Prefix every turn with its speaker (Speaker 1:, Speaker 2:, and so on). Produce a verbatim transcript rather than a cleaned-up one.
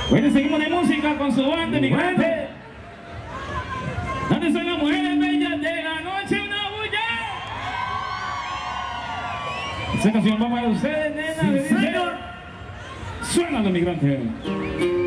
Speaker 1: Bueno, seguimos de música con su banda, migrante. ¿Dónde son las mujeres bellas de la noche? ¡Una bulla! Esa canción va para ustedes, nena.
Speaker 2: Sí, señor.
Speaker 1: Suena los migrantes.